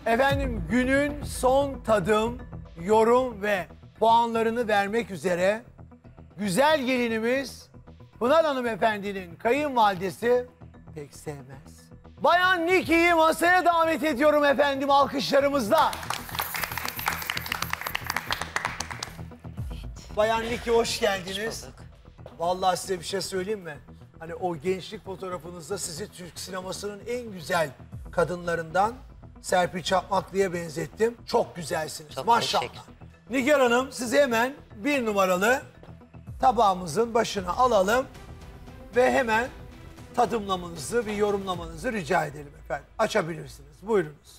Efendim günün son tadım, yorum ve puanlarını vermek üzere güzel gelinimiz Pınar Hanımefendi'nin kayınvalidesi pek sevmez. Bayan Niki'yi masaya davet ediyorum efendim alkışlarımızla. Bayan Niki hoş geldiniz. Vallahi size bir şey söyleyeyim mi? Hani o gençlik fotoğrafınızda sizi Türk sinemasının en güzel kadınlarından Serpil Çakmaklı'ya benzettim. Çok güzelsiniz. Çok maşallah. Nigar Hanım sizi hemen bir numaralı tabağımızın başına alalım ve hemen tadımlamanızı ve yorumlamanızı rica edelim efendim. Açabilirsiniz. Buyurunuz.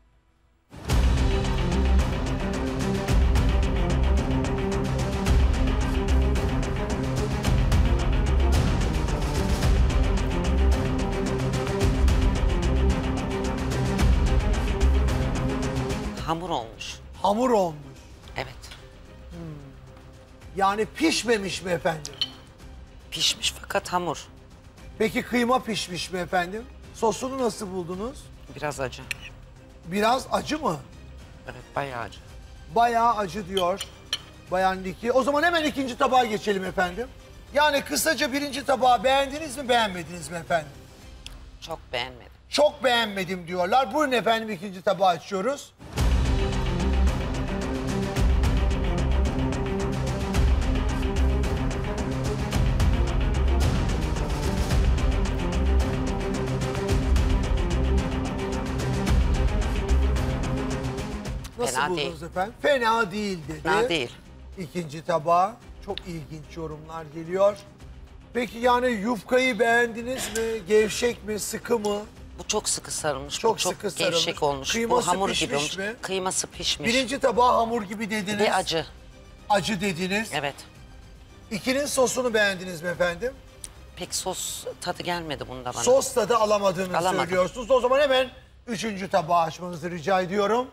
Hamur olmuş. Hamur olmuş. Evet. Yani pişmemiş mi efendim? Pişmiş fakat hamur. Peki kıyma pişmiş mi efendim? Sosunu nasıl buldunuz? Biraz acı. Biraz acı mı? Evet, bayağı acı. Bayağı acı diyor Bayan Niki. O zaman hemen ikinci tabağa geçelim efendim. Yani kısaca birinci tabağı beğendiniz mi beğenmediniz mi efendim? Çok beğenmedim. Çok beğenmedim diyorlar. Buyurun efendim ikinci tabağı açıyoruz. Nasıl Fena buldunuz değil. efendim? Fena değil dedi. Fena değil. İkinci tabağa çok ilginç yorumlar geliyor. Peki yani yufkayı beğendiniz mi? Gevşek mi? Sıkı mı? Bu çok sıkı sarılmış. Çok bu çok sıkı gevşek sarılmış. olmuş. Kıyması bu hamur pişmiş gibi olmuş. mi? Kıyması pişmiş. Birinci tabağa hamur gibi dediniz. Ve acı. Acı dediniz. Evet. İkinin sosunu beğendiniz mi efendim? Pek sos tadı gelmedi bunda bana. Sos tadı alamadığını Alamadım. söylüyorsunuz. O zaman hemen üçüncü tabağı açmanızı rica ediyorum.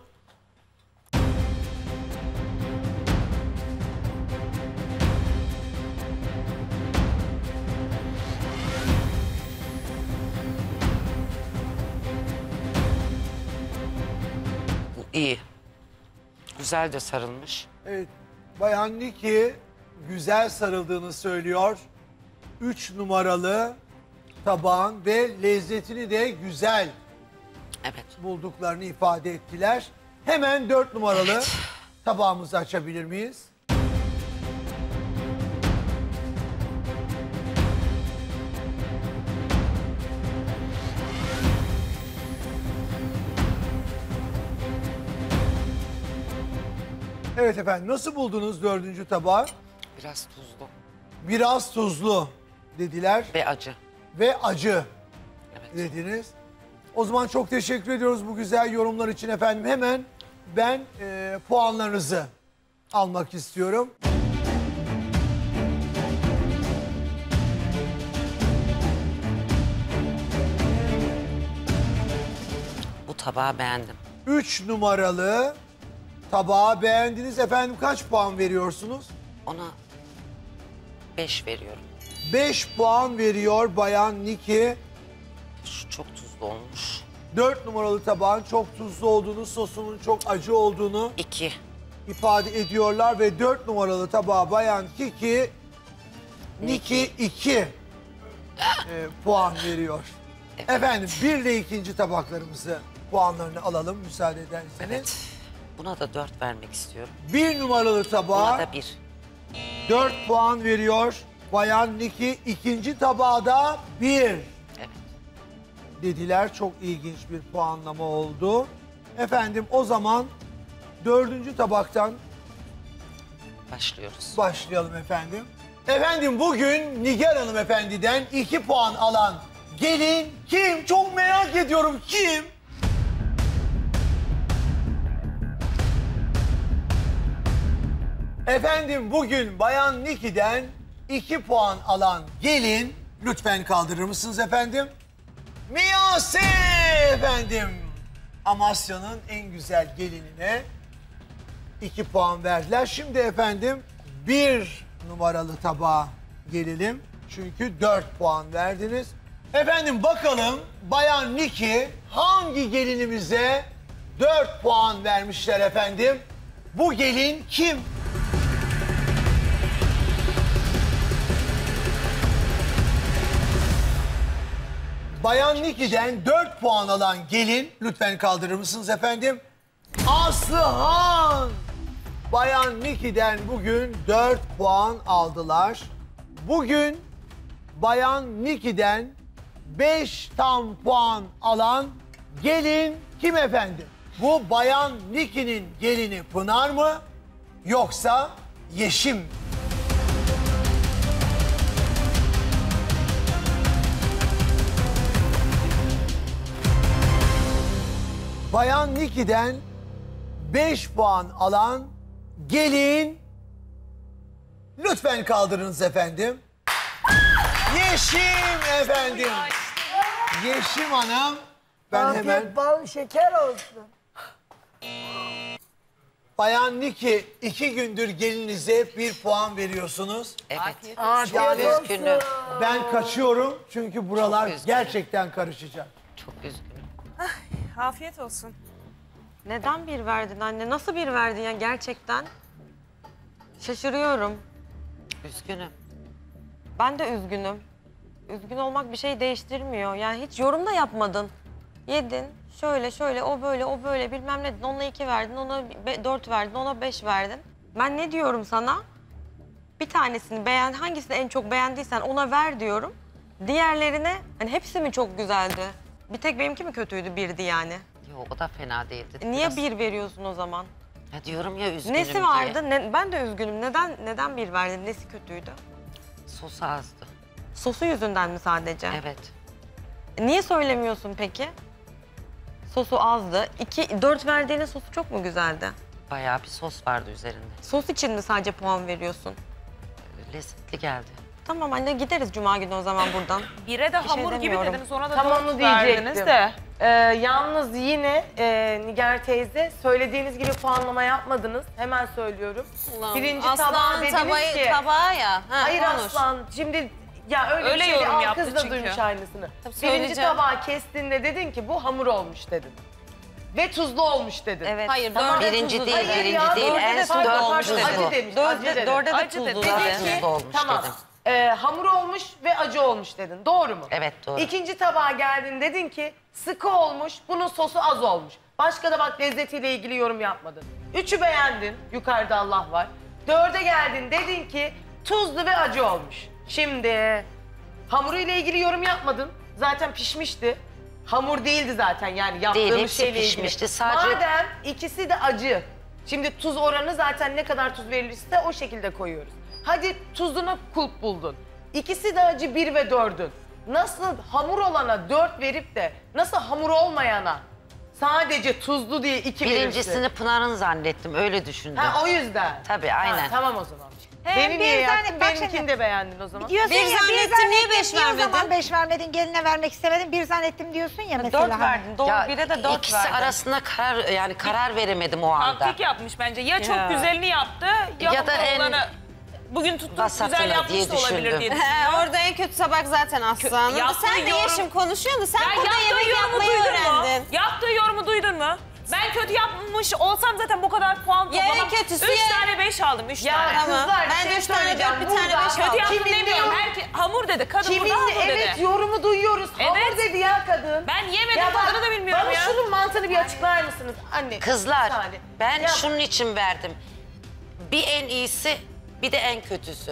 Bu iyi. Güzel de sarılmış. Evet, Bayan Niki güzel sarıldığını söylüyor. 3 numaralı tabağın ve lezzetini de güzel Evet. bulduklarını ifade ettiler. Hemen 4 numaralı tabağımızı açabilir miyiz? Evet efendim, nasıl buldunuz dördüncü tabağı? Biraz tuzlu Biraz tuzlu dediler ve acı. ve acı Evet. dediniz. O zaman çok teşekkür ediyoruz bu güzel yorumlar için efendim. Hemen ben puanlarınızı almak istiyorum. Bu tabağı beğendim. 3 numaralı tabağı beğendiniz efendim. Kaç puan veriyorsunuz? Ona 5 veriyorum. 5 puan veriyor Bayan Niki. Şu çok tuzlu olmuş. 4 numaralı tabağın çok tuzlu olduğunu, sosunun çok acı olduğunu 2. ifade ediyorlar ve 4 numaralı tabağa Bayan Niki 2 puan veriyor. Evet. Efendim bir ile ikinci tabaklarımızı puanlarını alalım müsaade ederseniz. Evet. Buna da 4 vermek istiyorum. 1 numaralı Buna tabağa da 1. 4 puan veriyor Bayan Niki. İkinci tabağa da 1 Evet. dediler. Çok ilginç bir puanlama oldu. Efendim o zaman dördüncü tabaktan Başlıyoruz. başlayalım efendim. Efendim bugün Nigar Hanımefendi'den 2 puan alan gelin kim? Çok merak ediyorum kim? Efendim bugün Bayan Niki'den 2 puan alan gelin lütfen kaldırır mısınız efendim? Miyase efendim. Amasya'nın en güzel gelinine 2 puan verdiler. Şimdi efendim 1 numaralı tabağa gelelim. Çünkü 4 puan verdiniz. Efendim bakalım Bayan Niki hangi gelinimize 4 puan vermişler efendim. Bu gelin kim? Bayan Niki'den 4 puan alan gelin, lütfen kaldırır mısınız efendim? Aslıhan! Bayan Niki'den bugün 4 puan aldılar. Bugün Bayan Niki'den 5 tam puan alan gelin kim efendim? Bu Bayan Niki'nin gelini Pınar mı yoksa Yeşim mi? Bayan Niki'den 5 puan alan gelin, lütfen kaldırınız efendim. Yeşim efendim. Yeşim Hanım. Ben hemen Bal şeker olsun. Bayan Niki 2 gündür gelinize 1 puan veriyorsunuz. Evet. Yani Üzgünüm. ben kaçıyorum çünkü buralar Çok üzgünüm. gerçekten karışacak. Çok üzgünüm. Afiyet olsun. Neden bir verdin anne? Nasıl bir verdin ya gerçekten? Şaşırıyorum. Üzgünüm. Ben de üzgünüm. Üzgün olmak bir şey değiştirmiyor. Yani hiç yorum da yapmadın. Yedin. Şöyle şöyle o böyle o böyle bilmem ne dedin. Ona 2 verdin, ona 4 verdin, ona 5 verdin. Ben ne diyorum sana? Bir tanesini beğen, hangisini en çok beğendiysen ona ver diyorum. Diğerlerine hani hepsi mi çok güzeldi? Bir tek benimki mi kötüydü birdi yani? Yok o da fena değildi. Niye Biraz- bir veriyorsun o zaman? Ya diyorum ya üzgünüm Nesi diye. vardı? Ben de üzgünüm. Neden bir verdin? Nesi kötüydü? Sos azdı. Sosu yüzünden mi sadece? Evet. Niye söylemiyorsun peki? Sosu azdı. 4 verdiğinin sosu çok mu güzeldi? Bayağı bir sos vardı üzerinde. Sos için mi sadece puan veriyorsun? Lezzetli geldi. Tamam anne gideriz cuma günü o zaman buradan. Bire de Bir şey hamur gibi demiyorum. dediniz, ona da Tam 4 onu verdiniz diyecektim. de. Yalnız yine Nigar teyze söylediğiniz gibi puanlama yapmadınız. Hemen söylüyorum. Birinci tabağa dediniz ki... tabağı ya. Ha, Hayır konuş. Aslan, şimdi ya öyle, Öyle bir şey yorum al, yaptı kız da çünkü. duymuş aynısını. Birinci söyleyeceğim. tabağı kestiğinde dedin ki bu hamur olmuş dedin. Ve tuzlu olmuş dedin. Evet. Hayır, Tamam. dörde Birinci tuzlu değil, dedi. Hayır birinci ya, değil. dörde En de son pardon, olmuş pardon, dedi. acı demiş, acı dedi. Dörde de Acı tuzlu dedi. dedi. Tuzlu olmuş Tamam. dedim. Hamur olmuş ve acı olmuş dedin. Doğru mu? Evet doğru. İkinci tabağa geldin dedin ki sıkı olmuş, bunun sosu az olmuş. Başka da bak lezzetiyle ilgili yorum yapmadın. 3'ü beğendin, yukarıda Allah var. 4'e geldin dedin ki tuzlu ve acı olmuş. Şimdi hamuruyla ilgili yorum yapmadın. Zaten pişmişti. Hamur değildi zaten yani yaptığımız Değil, hepsi şeyle ilgili. pişmişti. Sadece- Madem ikisi de acı. Şimdi tuz oranı zaten ne kadar tuz verilirse o şekilde koyuyoruz. Hadi tuzuna kulp buldun. İkisi de acı 1 ve 4'ün. Nasıl hamur olana 4 verip de nasıl hamur olmayana sadece tuzlu diye 2 verirsin? Birincisini Pınar'ın zannettim, öyle düşündüm. Ha o yüzden. Tabii, aynen. Ha, tamam o zaman. Hem Beni niye bir yaktın? zannet- bak Benimkini şimdi- de beğendin o zaman. Diyorsun Bir ya, zannettim, niye beş niye o vermedin? zaman 5 vermedin, geline vermek istemedin, bir zannettim diyorsun ya mesela. 4 verdin. Doğru. Ya 1'e de 4 ikisi verdin. arasında karar veremedim o anda. Taktik yapmış bence. Ya çok Ya. güzelini yaptı ya, Ya da en olanı bugün tuttuğu vasatını güzel yapmış diye da olabilir düşündüm. diye He, düşünüyorum. orada en kötü tabak zaten Aslan'ın. Yaptığı Sen de yorum- Yeşim konuşuyorsun. Sen Ya burada yaptığı yemek yorumu yapmayı duydun mu? öğrendin. Yaptığı yorumu duydun mu? Ben kötü yapmış olsam zaten bu kadar puan Ya en toplamam. kötüsü 3 ya. tane 5 aldım, 3 Ya tane. Tamam. kızlar Ben bir de şey üç tane söyleyeceğim. dört, bir tane Burada beş Kötü aldım. yaptım Kimin demiyorum. diyor? Hamur dedi. Kadın Kimin burada hamur evet dedi. yorumu duyuyoruz. Hamur Evet. dedi ya kadın. Ben yemedim, Ya bak, tadını da bilmiyorum bana ya. şunun mantığını bir açıklar mısınız? Anne. Kızlar, bir saniye. ben Ya şunun için verdim. Bir en iyisi, bir de en kötüsü.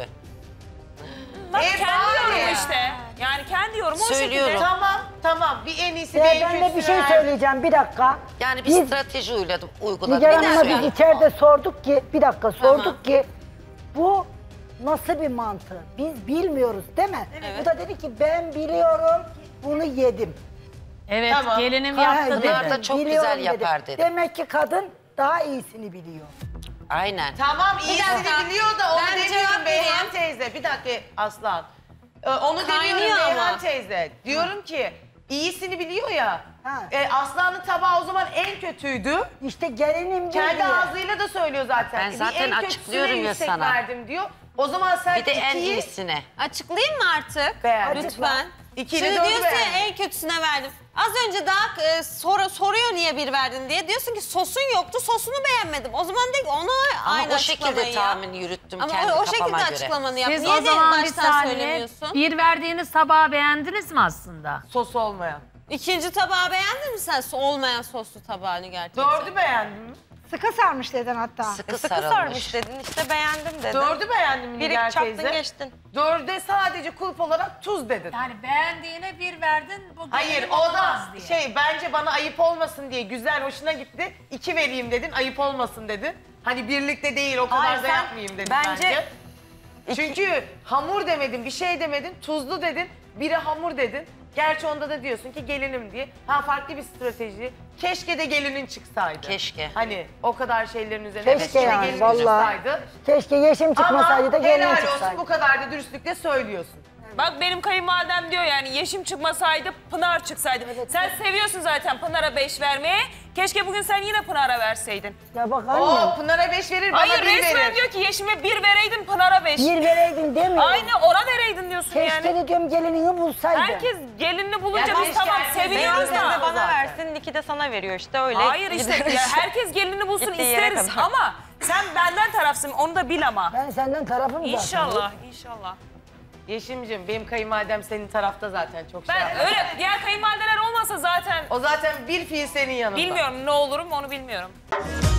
Bak E, kendi bari. yorumu işte. Yani kendi yorumu o Söylüyorum. şekilde. Tamam bir en iyisi bir en Ben de bir kötüsü şey ver. söyleyeceğim bir dakika. Yani bir Biz strateji uyguladım. Nigar Hanım'a Yani. biz içeride sorduk ki bir dakika sorduk ki bu nasıl bir mantı? Biz bilmiyoruz değil mi? Bu da dedi ki ben biliyorum bunu yedim. Evet, Tamam. gelinim Ha, yaptı dedim, dedi. Pınar da çok biliyorum güzel yapar dedi. Demek ki kadın daha iyisini biliyor. Aynen. Tamam iyisini dakika. biliyor da onu Ben demiyorum cevap Beyhan vereyim. teyze. Bir dakika Aslan. Onu Kaynıyor demiyorum Beyhan ama. teyze. Diyorum ki iyisini biliyor ya. Ha. Aslan'ın tabağı o zaman en kötüydü. İşte gelinim Kendi biliyor. ağzıyla da söylüyor zaten. Ben Bir zaten en kötüsüne açıklıyorum ya yüksek sana. verdim diyor. O zaman sen Bir de en ikiyi iyisine. Açıklayayım mı artık? Beğendim. Lütfen. 2 ile Şimdi 4'ü diyorsun ya beğendin. en kötüsüne verdim. Az önce daha soruyor niye 1 verdin diye. Diyorsun ki sosun yoktu, sosunu beğenmedim. O zaman de ki ona Ama aynı o şekilde açıklamayı yap. tahmin yürüttüm Ama kendi o kafama şekilde göre. açıklamanı yap. Siz Niye o de zaman bir baştan saniye söylemiyorsun? bir verdiğiniz tabağı beğendiniz mi aslında? Sosu olmayan. İkinci tabağı beğendin mi sen? Olmayan soslu tabağını gerçekten. 4'ü beğendin mi? Sıkı sarmış dedin hatta. Sıkı Sıkı sarılmış. sarmış dedin, işte beğendim dedin. 4'ü beğendin mi Biri Nigar çaktın teyze? geçtin. 4'e sadece kulp olarak tuz dedin. Yani beğendiğine 1 verdin. Bu Hayır gelinim o da olmaz diye. bence bana ayıp olmasın diye güzel hoşuna gitti. 2 vereyim dedin ayıp olmasın dedin. Hani birlikte değil o kadar Hayır, da sen yapmayayım dedin bence- bence. Çünkü hamur demedin bir şey demedin tuzlu dedin biri hamur dedin. Gerçi onda da diyorsun ki gelinim diye. Ha farklı bir strateji. Keşke de gelinin çıksaydı. Keşke. Hani o kadar şeylerin üzerine Keşke yani, gelinin vallahi. çıksaydı. Keşke Yeşim çıkmasaydı Ama da gelin helal olsun çıksaydı. bu kadar da dürüstlükle söylüyorsun. Bak benim kayınvalidem diyor yani Yeşim çıkmasaydı Pınar çıksaydı. Sen seviyorsun zaten Pınar'a 5 vermeye. Keşke bugün sen yine Pınar'a verseydin. Ya bak annem. Oo Pınar'a 5 verir bana Hayır 1 resmen verir. diyor ki Yeşim'e 1 vereydin Pınar'a 5. Bir vereydin demiyorum. Aynı ona vereydin diyorsun Keşke yani. de diyorum gelinini bulsaydı. Herkes gelinini bulunca Ya biz keşke tamam herkes seviniyoruz beğense da. de Bana zaten. versin, Niki de sana veriyor işte öyle. Hayır işte gider ya herkes gelinini bulsun Gittiği yere isteriz kadar. ama sen benden tarafsın onu da bil ama. Ben senden tarafım zaten. İnşallah, inşallah. Yeşim'cim benim kayınvalidem senin tarafta zaten çok şey Ben yapmaz. öyle diğer kayınvalideler olmasa zaten O zaten bir fiil senin yanında. bilmiyorum ne olurum onu bilmiyorum.